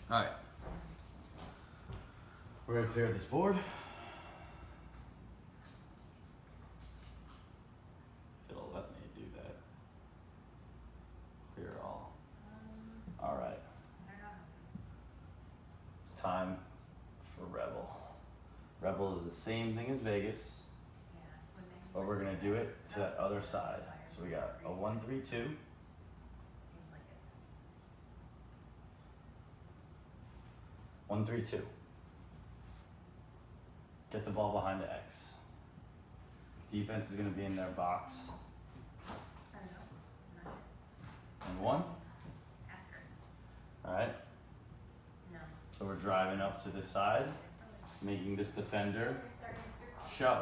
All right. We're gonna clear this board. If it'll let me do that. Clear all. All right. It's time for Rebel. Rebel is the same thing as Vegas, but we're gonna do it to that other side. So we got a 1-3-2. 1-3-2. Get the ball behind the X. Defense is going to be in their box. And 1. All right. So we're driving up to the side, making this defender shove.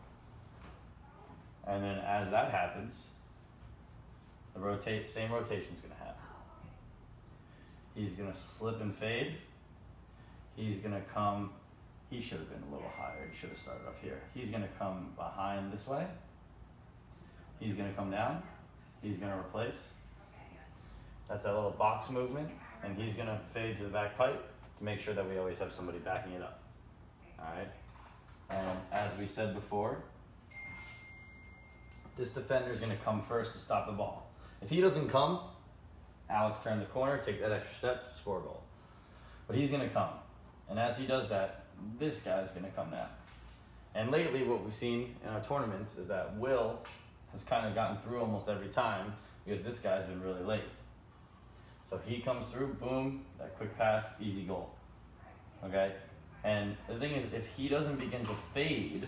And then as that happens, the same rotation is going to happen. He's going to slip and fade. He's going to come, he should have been a little higher. He should have started up here. He's going to come behind this way. He's going to come down. He's going to replace. That's that little box movement. And he's going to fade to the back pipe to make sure that we always have somebody backing it up. All right. And as we said before, this defender is going to come first to stop the ball. If he doesn't come, Alex turn the corner, take that extra step, score a goal. But he's going to come. And as he does that, this guy's going to come down. And lately what we've seen in our tournaments is that Will has kind of gotten through almost every time because this guy's been really late. So he comes through, boom, that quick pass, easy goal. Okay? And the thing is, if he doesn't begin to fade,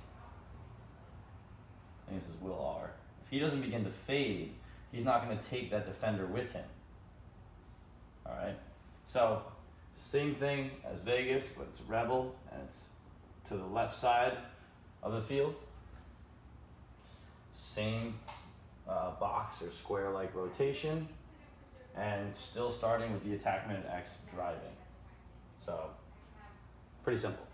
I think this is Will R. If he doesn't begin to fade, he's not going to take that defender with him. All right? So, same thing as Vegas, but it's Rebel, and it's to the left side of the field. Same box or square-like rotation, and still starting with the attackman at X driving. So, pretty simple.